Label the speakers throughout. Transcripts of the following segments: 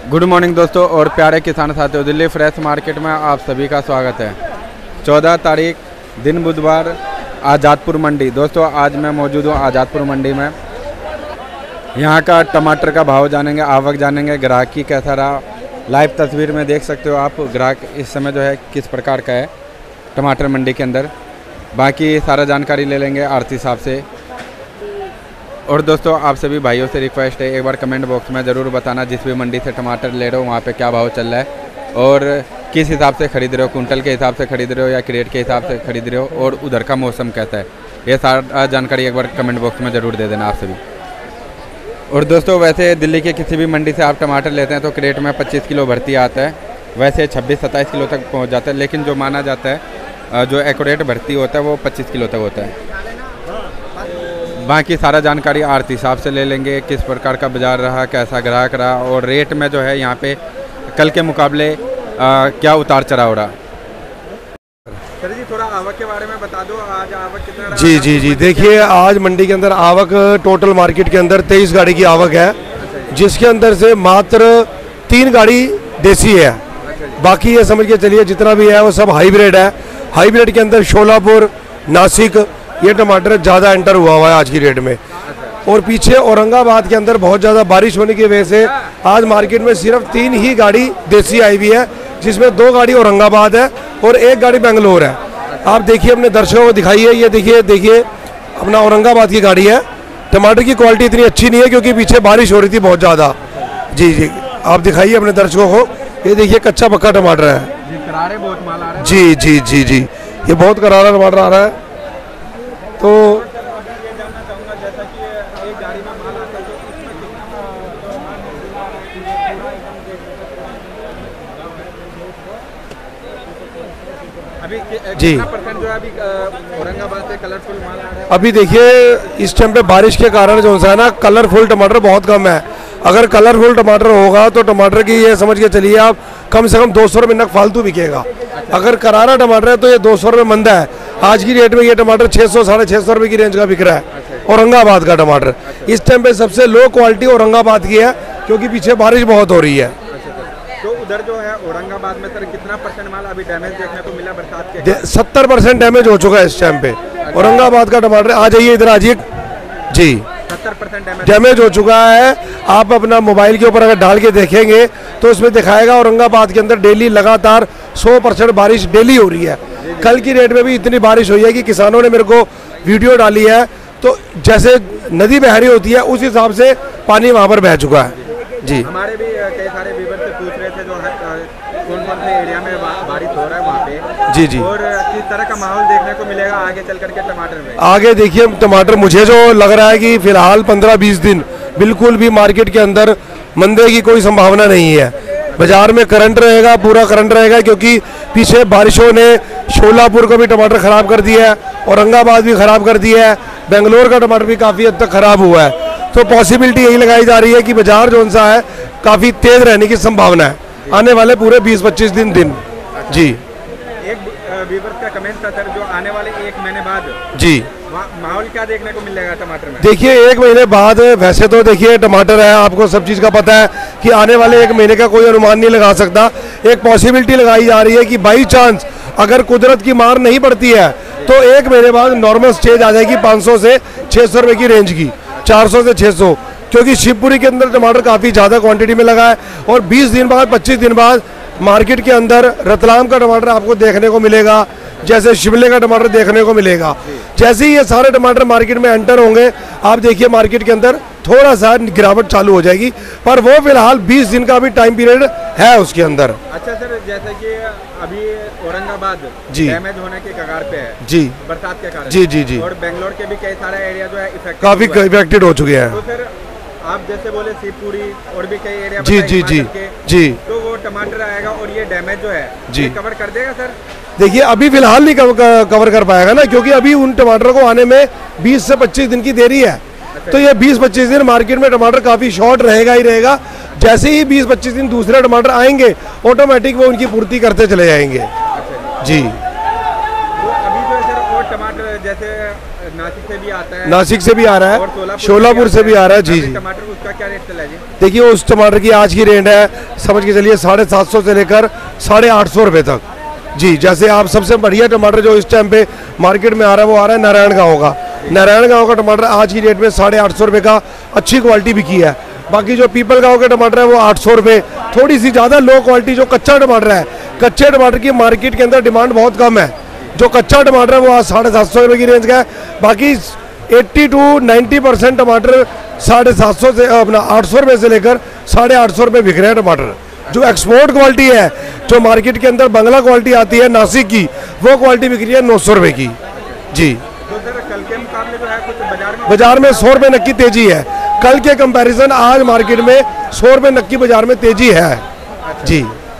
Speaker 1: Good morning दोस्तों और प्यारे किसान साथियों, दिल्ली फ्रेश मार्केट में आप सभी का स्वागत है। 14 तारीख दिन बुधवार, आज़ादपुर मंडी। दोस्तों आज मैं मौजूद हूँ आज़ादपुर मंडी में। यहाँ का टमाटर का भाव जानेंगे, आवक जानेंगे, ग्राहकी कैसा रहा। लाइव तस्वीर में देख सकते हो आप ग्राहक इस समय जो है किस प्रकार का है टमाटर मंडी के अंदर। बाकी सारा जानकारी ले लेंगे आरती साहब से। और दोस्तों आप सभी भाइयों से रिक्वेस्ट है, एक बार कमेंट बॉक्स में ज़रूर बताना जिस भी मंडी से टमाटर ले रहे हो वहाँ पे क्या भाव चल रहा है और किस हिसाब से ख़रीद रहे हो, कुंटल के हिसाब से खरीद रहे हो या क्रेट के हिसाब से खरीद रहे हो, और उधर का मौसम कैसा है। ये सारा जानकारी एक बार कमेंट बॉक्स में ज़रूर दे देना आप सभी। और दोस्तों वैसे दिल्ली के किसी भी मंडी से आप टमाटर लेते हैं तो क्रेट में 25 किलो भर्ती आता है, वैसे 26-27 किलो तक पहुँच जाता है, लेकिन जो माना जाता है जो एक्यूरेट भर्ती होता है वो 25 किलो तक होता है। बाकी सारा जानकारी आरती साहब से ले लेंगे, किस प्रकार का बाज़ार रहा, कैसा ग्राहक रहा और रेट में जो है यहाँ पे कल के मुकाबले क्या उतार चढ़ाव रहा। सर जी थोड़ा आवक के बारे में बता दो, आज आवक कितना रहा?
Speaker 2: जी देखिए आज मंडी के अंदर आवक टोटल मार्केट के अंदर 23 गाड़ी की आवक है, जिसके अंदर से मात्र 3 गाड़ी देसी है। बाकी ये समझ के चलिए जितना भी है वो सब हाइब्रिड है। हाइब्रिड के अंदर शोलापुर, नासिक ये टमाटर ज़्यादा एंटर हुआ है आज की डेट में। और पीछे औरंगाबाद के अंदर बहुत ज़्यादा बारिश होने की वजह से आज मार्केट में सिर्फ 3 ही गाड़ी देसी आई हुई है, जिसमें 2 गाड़ी औरंगाबाद है और 1 गाड़ी बेंगलोर है। आप देखिए अपने दर्शकों को दिखाइए, ये देखिए अपना औरंगाबाद की गाड़ी है। टमाटर की क्वालिटी इतनी अच्छी नहीं है क्योंकि पीछे बारिश हो रही थी बहुत ज़्यादा। जी आप दिखाइए अपने दर्शकों को, ये देखिए कच्चा पक्का टमाटर है।
Speaker 1: बहुत माल आ रहा है।
Speaker 2: जी ये बहुत करारा टमाटर आ रहा है। तो
Speaker 1: जी परसेंट जो है अभी औरंगाबाद से कलरफुल माल आ रहा है।
Speaker 2: अभी देखिए इस टाइम पे बारिश के कारण जो है ना कलरफुल टमाटर बहुत कम है। अगर कलरफुल टमाटर होगा तो टमाटर की ये समझ के चलिए आप कम से कम 200 रुपये नग फालतू बिकेगा। अगर करारा टमाटर है तो ये 200 रुपये मंदा है। आज की रेट में ये टमाटर 600-650 रुपये की रेंज का बिक रहा है औरंगाबाद का टमाटर। इस टाइम पे सबसे लो क्वालिटी औरंगाबाद की है क्योंकि पीछे बारिश बहुत हो रही है।
Speaker 1: तो उधर जो है औरंगाबाद में सर कितना परसेंट माल अभी डैमेज देखने को मिला बरसात के?
Speaker 2: 70% डैमेज हो चुका है इस टाइम पे औरंगाबाद का टमाटर। आ जाइए इधर आ जाइए जी।
Speaker 1: 70%
Speaker 2: डैमेज हो चुका है। आप अपना मोबाइल के ऊपर अगर डाल के देखेंगे तो उसमें दिखाएगा औरंगाबाद के अंदर डेली लगातार 100% बारिश डेली हो रही है। कल की डेट में भी इतनी बारिश हुई है कि किसानों ने मेरे को वीडियो डाली है, तो जैसे नदी बह रही होती है उस हिसाब से पानी वहाँ पर बह चुका है। जी
Speaker 1: हमारे भी कई सारे व्यूअर से पूछ रहे थे जो कौन-कौन से एरिया में बारिश हो रहा है वहाँ पे। जी और किस तरह का माहौल देखने को मिलेगा आगे चल करके टमाटर में? आगे
Speaker 2: देखिए टमाटर मुझे जो लग रहा है कि फिलहाल 15-20 दिन बिल्कुल भी मार्केट के अंदर मंदे की कोई संभावना नहीं है। बाजार में करंट रहेगा, पूरा करंट रहेगा, क्योंकि पीछे बारिशों ने शोलापुर को भी टमाटर ख़राब कर दिया है, औरंगाबाद भी ख़राब कर दिया है, बेंगलोर का टमाटर भी काफ़ी हद तक ख़राब हुआ है। तो पॉसिबिलिटी यही लगाई जा रही है कि बाजार जो सा है काफ़ी तेज़ रहने की संभावना है आने वाले पूरे 20-25 दिन। जी
Speaker 1: एक व्यूअर का कमेंट था सर, जो आने वाले 1 महीने बाद
Speaker 2: जी
Speaker 1: माहौल क्या देखने को मिलेगा टमाटर में?
Speaker 2: देखिए 1 महीने बाद वैसे तो देखिए टमाटर है, आपको सब चीज़ का पता है कि आने वाले 1 महीने का कोई अनुमान नहीं लगा सकता। एक पॉसिबिलिटी लगाई जा रही है कि बाई चांस अगर कुदरत की मार नहीं पड़ती है तो 1 महीने बाद नॉर्मल स्टेज आ जाएगी 500 से 600 रुपये की रेंज की, 400 से 600, क्योंकि शिवपुरी के अंदर टमाटर काफ़ी ज़्यादा क्वांटिटी में लगा है। और 20 दिन बाद 25 दिन बाद मार्केट के अंदर रतलाम का टमाटर आपको देखने को मिलेगा, जैसे शिमले का टमाटर देखने को मिलेगा। जैसे ही ये सारे टमाटर मार्केट में एंटर होंगे आप देखिए मार्केट के अंदर थोड़ा सा गिरावट चालू हो जाएगी, पर वो फिलहाल 20 दिन का भी टाइम पीरियड है उसके अंदर।
Speaker 1: अच्छा सर, जैसे कि अभी औरंगाबाद डैमेज होने के कगार पे है
Speaker 2: जी
Speaker 1: बरसात के कारण।
Speaker 2: जी
Speaker 1: और बेंगलोर के भी कई सारे एरिया जो है
Speaker 2: काफी इफेक्टेड हो चुके हैं।
Speaker 1: तो सर आप जैसे बोले शिवपुरी और भी कई एरिया
Speaker 2: जी
Speaker 1: तो वो टमाटर आएगा और ये डैमेज जो है ये कवर कर देगा सर?
Speaker 2: देखिए अभी फिलहाल नहीं कवर कर पाएगा ना, क्योंकि अभी उन टमाटरों को आने में 20 से 25 दिन की देरी है। तो ये 20-25 दिन मार्केट में टमाटर काफ़ी शॉर्ट रहेगा ही रहेगा। जैसे ही 20-25 दिन दूसरे टमाटर आएंगे ऑटोमेटिक वो उनकी पूर्ति करते चले जाएंगे। जी
Speaker 1: तो अभी जो है सर और टमाटर जैसे नासिक से भी आता है,
Speaker 2: नासिक से भी आ रहा
Speaker 1: और
Speaker 2: है, शोलापुर से भी आ रहा है। जी जी।
Speaker 1: टमाटर उसका क्या रेट चला है जी?
Speaker 2: देखिए उस टमाटर की आज की रेट है, समझ के चलिए 750 से लेकर 850 रुपये तक। जी, जैसे आप सबसे बढ़िया टमाटर जो इस टाइम पे मार्केट में आ रहा है वो आ रहा है नारायण गाँव का। नारायण गाँव का टमाटर आज की डेट में 850 रुपये का अच्छी क्वालिटी बिकी है। बाकी जो पीपल गाँव के टमाटर है वो 800 रुपये, थोड़ी सी ज़्यादा लो क्वालिटी जो कच्चा टमाटर है, कच्चे टमाटर की मार्केट के अंदर डिमांड बहुत कम है। जो कच्चा टमाटर है वो आज 750 रुपये की रेंज का है। बाकी 80 to 90% टमाटर 750 से अपना 800 रुपये से लेकर 850 रुपये बिक रहे हैं टमाटर। जो एक्सपोर्ट क्वालिटी है, जो मार्केट के अंदर बंगला क्वालिटी आती है नासिक की, वो क्वालिटी बिक रही है 900 रुपये की। जी,
Speaker 1: तो सर कल के मुकाबले जो है कुछ
Speaker 2: बाजार में 100 रुपये नक्की तेजी है। कल के कंपैरिजन आज मार्केट में 100 रुपये नक्की बाजार में तेजी है। जी।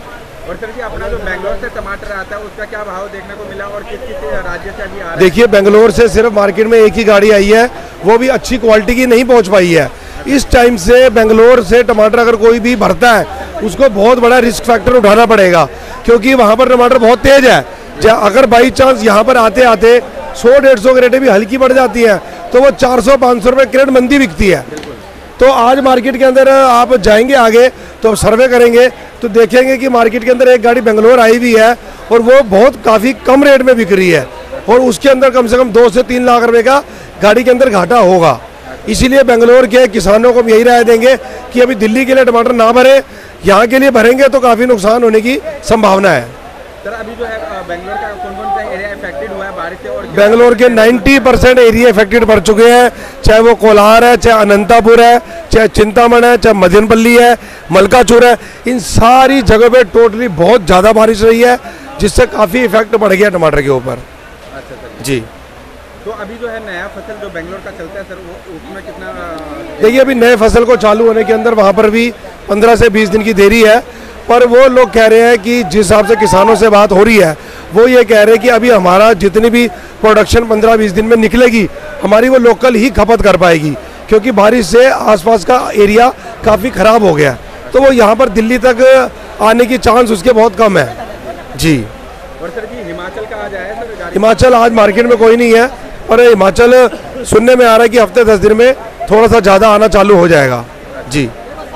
Speaker 1: और सर जी अपना जो बेंगलोर से टमाटर आता है उसका क्या भाव देखने को मिला और किस किस राज्य से अभी आ रहा है?
Speaker 2: देखिए बेंगलोर से सिर्फ मार्केट में एक ही गाड़ी आई है, वो भी अच्छी क्वालिटी की नहीं पहुंच पाई है। इस टाइम से बेंगलोर से टमाटर अगर कोई भी भरता है उसको बहुत बड़ा रिस्क फैक्टर उठाना पड़ेगा, क्योंकि वहाँ पर टमाटर बहुत तेज है। अगर बाई चांस यहाँ पर आते आते 100-150 क्रेटें भी हल्की पड़ जाती हैं तो वो 400-500 रुपये क्रेट मंदी बिकती है। तो आज मार्केट के अंदर आप जाएंगे आगे तो सर्वे करेंगे तो देखेंगे कि मार्केट के अंदर एक गाड़ी बेंगलोर आई हुई है और वो बहुत काफ़ी कम रेट में बिक रही है, और उसके अंदर कम से कम 2 से 3 लाख रुपए का गाड़ी के अंदर घाटा होगा। इसीलिए बेंगलोर के किसानों को हम यही राय देंगे कि अभी दिल्ली के लिए टमाटर ना भरे, यहाँ के लिए भरेंगे तो काफ़ी नुकसान होने की संभावना है।
Speaker 1: सर अभी जो है बेंगलोर का कौन-कौन सा एरिया इफेक्टेड हुआ है बारिश से? और
Speaker 2: बेंगलोर के 90% एरिया इफेक्टेड पड़ चुके हैं, चाहे वो कोलार है, चाहे अनंतापुर है, चाहे चिंतामण है, चाहे मदनपल्ली है, मलकाचूर है, इन सारी जगह पे टोटली बहुत ज़्यादा बारिश रही है, जिससे काफ़ी इफेक्ट पड़ गया टमाटर के ऊपर।
Speaker 1: अच्छा सर
Speaker 2: जी।
Speaker 1: तो अभी जो है नया फसल जो बेंगलोर का चलता है सर वो उसमें कितना?
Speaker 2: देखिए अभी नए फसल को चालू होने के अंदर वहाँ पर भी 15 से 20 दिन की देरी है, पर वो लोग कह रहे हैं कि जिस हिसाब से किसानों से बात हो रही है वो ये कह रहे हैं कि अभी हमारा जितनी भी प्रोडक्शन 15-20 दिन में निकलेगी हमारी वो लोकल ही खपत कर पाएगी, क्योंकि बारिश से आसपास का एरिया काफ़ी ख़राब हो गया, तो वो यहाँ पर दिल्ली तक आने की चांस उसके बहुत कम है। जी।
Speaker 1: और सर जी हिमाचल का आ जाए सर?
Speaker 2: हिमाचल आज मार्केट में कोई नहीं है, पर हिमाचल सुनने में आ रहा है कि हफ्ते 10 दिन में थोड़ा सा ज़्यादा आना चालू हो जाएगा। जी।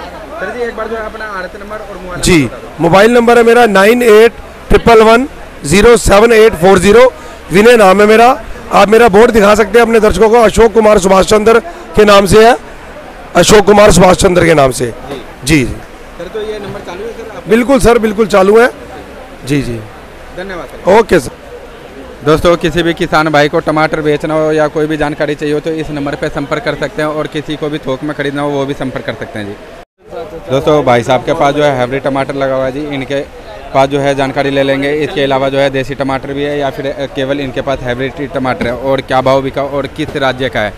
Speaker 1: सर जी एक बार जो है अपना आरती नंबर और मोबाइल
Speaker 2: जी, मोबाइल नंबर है मेरा 9811107840। विनय नाम है मेरा। आप मेरा बोर्ड दिखा सकते हैं अपने दर्शकों को, अशोक कुमार सुभाष चंद्र के नाम से है, अशोक कुमार सुभाष चंद्र के नाम से। जी
Speaker 1: सर। तो ये नंबर चालू है सर?
Speaker 2: बिल्कुल सर, बिल्कुल चालू है। जी जी,
Speaker 1: धन्यवाद सर।
Speaker 2: Okay sir.
Speaker 1: दोस्तों किसी भी किसान भाई को टमाटर बेचना हो या कोई भी जानकारी चाहिए हो तो इस नंबर पर संपर्क कर सकते हैं, और किसी को भी थोक में खरीदना हो वो भी संपर्क कर सकते हैं जी। दोस्तों भाई साहब के पास जो है हाइब्रिड टमाटर लगा हुआ है जी, इनके पास जो है जानकारी ले लेंगे। इसके अलावा जो है देसी टमाटर भी है या फिर केवल इनके पास हाइब्रिड टमाटर है, और क्या भाव बिका और किस राज्य का है।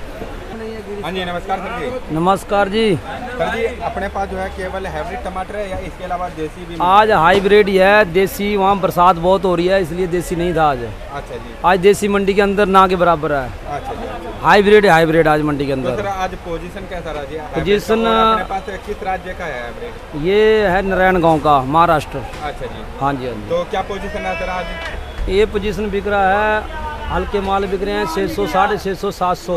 Speaker 1: हाँ जी नमस्कार सर जी।
Speaker 3: नमस्कार जी।
Speaker 1: सर जी अपने पास जो है केवल हाइब्रिड टमाटर है या इसके अलावा देसी भी?
Speaker 3: आज हाइब्रिड ही है, देसी वहाँ बरसात बहुत हो रही है इसलिए देसी नहीं था आज।
Speaker 1: अच्छा जी।
Speaker 3: आज देसी मंडी के अंदर ना के बराबर है।
Speaker 1: अच्छा जी।
Speaker 3: हाइब्रिड हाइब्रिड आज मंडी के
Speaker 1: तो
Speaker 3: अंदर।
Speaker 1: सर आज पोजीशन कैसा रहा जी?
Speaker 3: पोजीशन
Speaker 1: अपने पास किस राज्य का है हाइब्रिड?
Speaker 3: ये है नारायण गाँव का, महाराष्ट्र।
Speaker 1: अच्छा जी।
Speaker 3: हाँ जी हाँ जी।
Speaker 1: तो क्या पोजीशन है सर आज?
Speaker 3: ये पोजीशन बिक रहा है, हल्के माल बिक रहे हैं 600, 650, 700,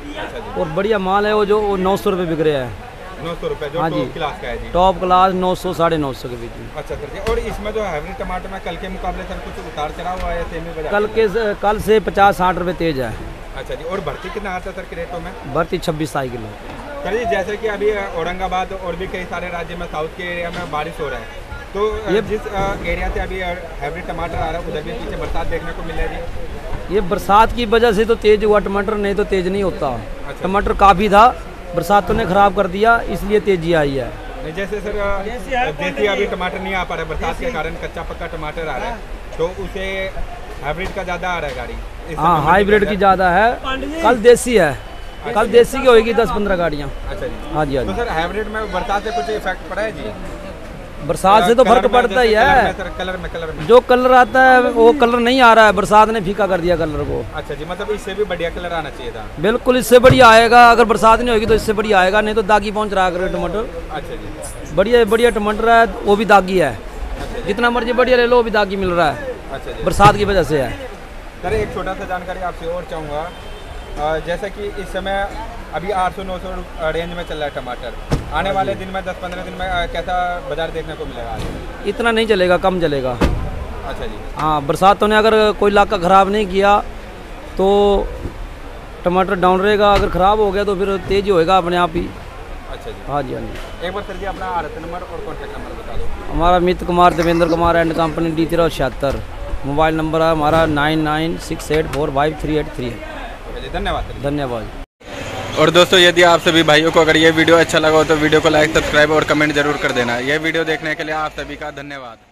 Speaker 3: और बढ़िया माल है वो जो 900 रुपये बिक रहे हैं।
Speaker 1: 900 रुपये जो
Speaker 3: हाँ जी।
Speaker 1: टॉप क्लास का है जी?
Speaker 3: टॉप क्लास 900, 950 के बीच में।
Speaker 1: अच्छा सर जी। और इसमें जो हाइब्रिड टमाटर में कल के मुकाबले सर कुछ उतार चढ़ाव हुआ है सेमी बाजार?
Speaker 3: कल से 50-60 रुपये तेज है।
Speaker 1: अच्छा जी। और भर्ती कितना आता है सर क्रेटों में?
Speaker 3: भर्ती 26 किलो।
Speaker 1: सर जी जैसे कि अभी औरंगाबाद और भी कई सारे राज्य में साउथ के एरिया में बारिश हो रहा है, तो
Speaker 3: ये
Speaker 1: जिस एरिया से अभी हाइब्रिड टमाटर आ रहा है उधर भी पीछे बरसात देखने को मिल रही है?
Speaker 3: ये बरसात की वजह से तो तेज हुआ टमाटर, नहीं तो तेज नहीं होता।
Speaker 1: अच्छा।
Speaker 3: टमाटर काफ़ी था, बरसातों ने खराब कर दिया इसलिए तेजी आई है।
Speaker 1: नहीं जैसे सर देसी अभी टमाटर नहीं आ पा रहा है बरसात के कारण, कच्चा पक्का टमाटर आ रहा है, तो उसे हाइब्रिड का ज़्यादा आ रहा है गाड़ी?
Speaker 3: हाँ हाइब्रिड की ज़्यादा है, कल देसी है। कल देसी की होगी 10-15 गाड़ियाँ।
Speaker 1: अच्छा जी।
Speaker 3: हाँ जी हाँ
Speaker 1: तो
Speaker 3: जी।
Speaker 1: सर हाइब्रिड में बरसात से कुछ इफेक्ट पड़ा है जी?
Speaker 3: बरसात से तो फर्क पड़ता ही है।
Speaker 1: कलर में
Speaker 3: जो कलर आता है वो कलर नहीं आ रहा है, बरसात ने फीका कर दिया कलर को।
Speaker 1: अच्छा जी। मतलब इससे भी बढ़िया कलर आना चाहिए था?
Speaker 3: बिल्कुल इससे बढ़िया आएगा, अगर बरसात नहीं होगी तो इससे बढ़िया आएगा, नहीं तो दागी पहुँच रहा है टमाटर।
Speaker 1: अच्छा जी।
Speaker 3: बढ़िया बढ़िया टमाटर है वो भी दागी है, जितना मर्जी बढ़िया ले लो वो भी दागी मिल रहा है।
Speaker 1: अच्छा जी।
Speaker 3: बरसात की वजह से है।
Speaker 1: सर एक छोटा सा जानकारी आपसे और चाहूँगा जैसे कि इस समय अभी 800-900 रेंज में चल रहा है टमाटर, आने वाले दिन में 10-15 दिन में कैसा बाजार देखने को मिलेगा?
Speaker 3: इतना नहीं चलेगा, कम चलेगा।
Speaker 1: अच्छा जी।
Speaker 3: हाँ, बरसातों ने अगर कोई इलाका ख़राब नहीं किया तो टमाटर डाउन रहेगा, अगर ख़राब हो गया तो फिर तेज़ होएगा अपने आप ही।
Speaker 1: अच्छा जी।
Speaker 3: हाँ जी, हाँ जी।
Speaker 1: एक बार सर जी अपना आरती नंबर और कॉन्टैक्ट नंबर बता दो।
Speaker 3: हमारा मित्र Kumar, Devendra Kumar and company, D376। Mobile number है हमारा 9968453838 है।
Speaker 1: धन्यवाद।
Speaker 3: धन्यवाद।
Speaker 1: और दोस्तों, यदि आप सभी भाइयों को अगर ये वीडियो अच्छा लगा हो तो वीडियो को लाइक, सब्सक्राइब और कमेंट जरूर कर देना। यह वीडियो देखने के लिए आप सभी का धन्यवाद।